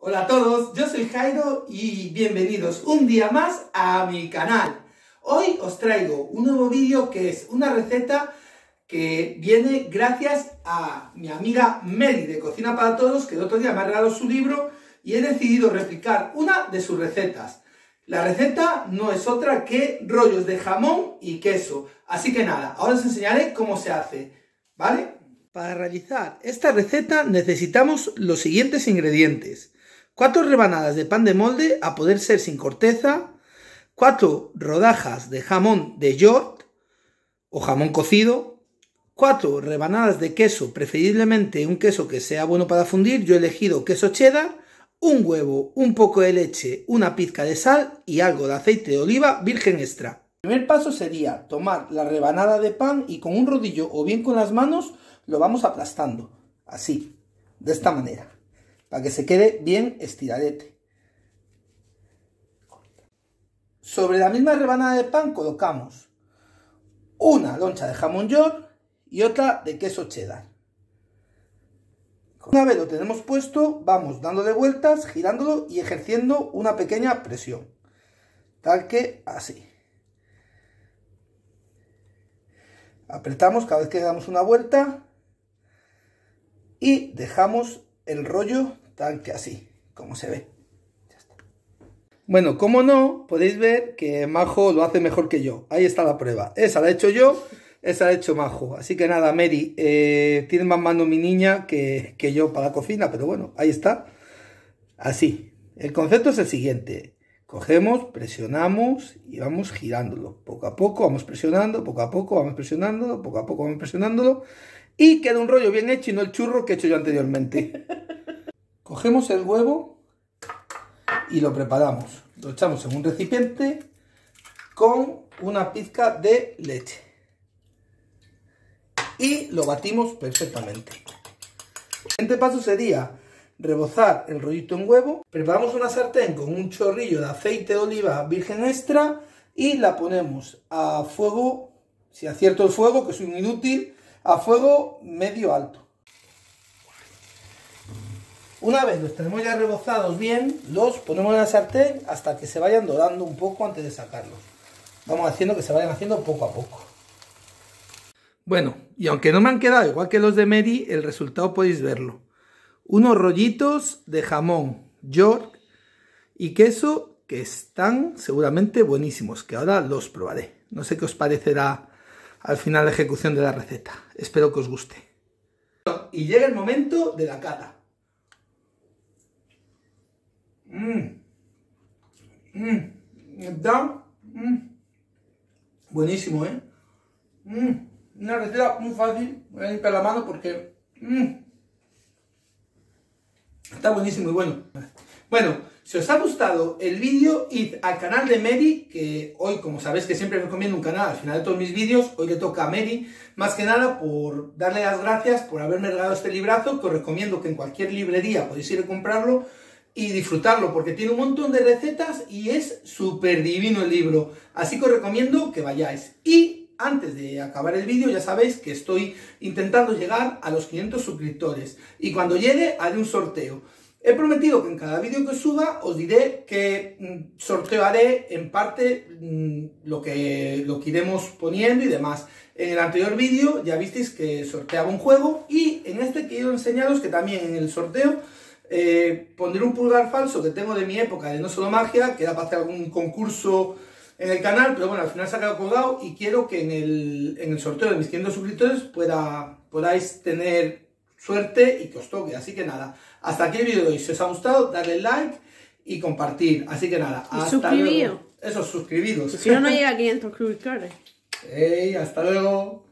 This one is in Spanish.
Hola a todos, yo soy Jairo y bienvenidos un día más a mi canal. Hoy os traigo un nuevo vídeo que es una receta que viene gracias a mi amiga Meli de Cocina para Todos, que el otro día me ha regalado su libro y he decidido replicar una de sus recetas. La receta no es otra que rollos de jamón y queso. Así que nada, ahora os enseñaré cómo se hace, ¿vale? Para realizar esta receta necesitamos los siguientes ingredientes: 4 rebanadas de pan de molde, a poder ser sin corteza, 4 rodajas de jamón de York o jamón cocido, 4 rebanadas de queso, preferiblemente un queso que sea bueno para fundir, yo he elegido queso cheddar, un huevo, un poco de leche, una pizca de sal y algo de aceite de oliva virgen extra. El primer paso sería tomar la rebanada de pan y con un rodillo o bien con las manos lo vamos aplastando, así, de esta manera, para que se quede bien estiradete. Sobre la misma rebanada de pan colocamos una loncha de jamón York y otra de queso cheddar. Una vez lo tenemos puesto, vamos dándole vueltas, girándolo y ejerciendo una pequeña presión, tal que así. Apretamos cada vez que damos una vuelta y dejamos el rollo tal que así, como se ve. Ya está. Bueno, como no, podéis ver que Majo lo hace mejor que yo. Ahí está la prueba. Esa la he hecho yo, esa la ha hecho Majo. Así que nada, Mary, tiene más mano mi niña que yo para la cocina, pero bueno, ahí está. Así. El concepto es el siguiente. Cogemos, presionamos y vamos girándolo. Poco a poco vamos presionando, poco a poco vamos presionándolo, poco a poco vamos presionándolo. Y queda un rollo bien hecho y no el churro que he hecho yo anteriormente. Cogemos el huevo y lo preparamos. Lo echamos en un recipiente con una pizca de leche. Y lo batimos perfectamente. El siguiente paso sería rebozar el rollito en huevo. Preparamos una sartén con un chorrillo de aceite de oliva virgen extra y la ponemos a fuego, si acierto el fuego, que soy un inútil, a fuego medio alto. Una vez los tenemos ya rebozados bien, los ponemos en la sartén hasta que se vayan dorando un poco antes de sacarlos. Vamos haciendo que se vayan haciendo poco a poco. Bueno, y aunque no me han quedado igual que los de Mary, el resultado podéis verlo. Unos rollitos de jamón York y queso que están seguramente buenísimos, que ahora los probaré. No sé qué os parecerá al final la ejecución de la receta. Espero que os guste. Y llega el momento de la cata. Está buenísimo, ¿eh? Una receta muy fácil. Voy a limpiar la mano porque está buenísimo y bueno. Bueno, si os ha gustado el vídeo, id al canal de Mary, que hoy, como sabéis que siempre recomiendo un canal al final de todos mis vídeos, hoy le toca a Mary, más que nada por darle las gracias por haberme regalado este librazo, que os recomiendo que en cualquier librería podéis ir a comprarlo y disfrutarlo, porque tiene un montón de recetas y es súper divino el libro, así que os recomiendo que vayáis. Y antes de acabar el vídeo, ya sabéis que estoy intentando llegar a los 500 suscriptores y cuando llegue haré un sorteo. He prometido que en cada vídeo que suba os diré que sorteo haré en parte lo que iremos poniendo y demás. En el anterior vídeo ya visteis que sorteaba un juego y en este quiero enseñaros que también en el sorteo pondré un pulgar falso que tengo de mi época de No Solo Magia, que era para hacer algún concurso en el canal, pero bueno, al final se ha quedado colgado y quiero que en el sorteo de mis 500 suscriptores podáis tener suerte y que os toque. Así que nada, hasta aquí el vídeo de hoy. Si os ha gustado, dadle like y compartir. Así que nada, hasta luego. Eso, suscribiros. Si no, no llega a 500 suscriptores. Hasta luego.